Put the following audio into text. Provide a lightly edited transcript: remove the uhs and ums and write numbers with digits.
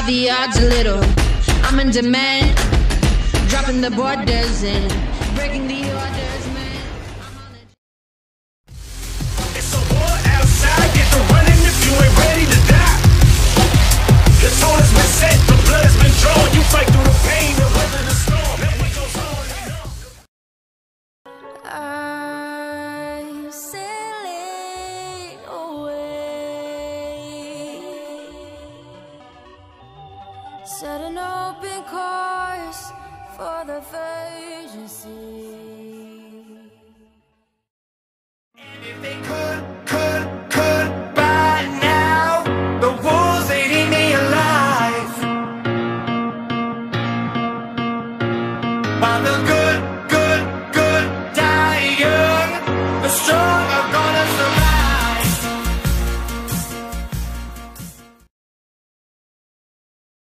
the odds a little. I'm in demand, dropping the borders and breaking the orders, man. It's a war outside, get to running if you ain't ready to die. The tone has been set, the blood has been drawn. You fight through the pain and weather the storm. And what goes on, you know. I'm sailing away, setting open course for the virgin sea. And if they could by now, the wolves they'd eat me alive. By the